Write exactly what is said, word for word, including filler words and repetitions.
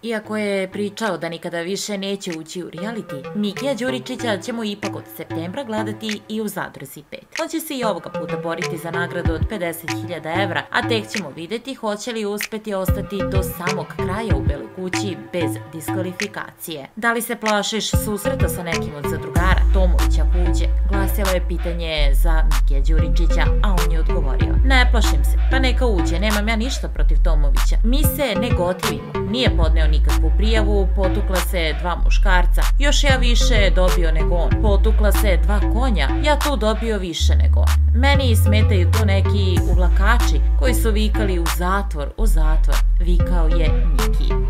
Iako je pričao da nikada više neće ući u reality, Mikija Đuričića ćemo ipak od septembra gledati i u Zadruzi pet. On će se i ovoga puta boriti za nagradu od pedeset hiljada evra, a tek ćemo vidjeti hoće li uspeti ostati do samog kraja u Beloj kući bez diskvalifikacije. Da li se plašiš susreta sa nekim od zadrugara Tomovića kuće? Glasilo je pitanje za Mikija Đuričića, a on je odgovorio: ne plašim se, pa neka uđe, nemam ja ništa protiv Tomovića. Mi se ne gotivimo, nije podneo nikakvu prijavu, potukla se dva muškarca, još ja više dobio nego on. Potukla se dva konja, ja tu dobio više nego on. Meni smetaju tu neki uvlakači koji su vikali u zatvor, u zatvor, vikao je Miki.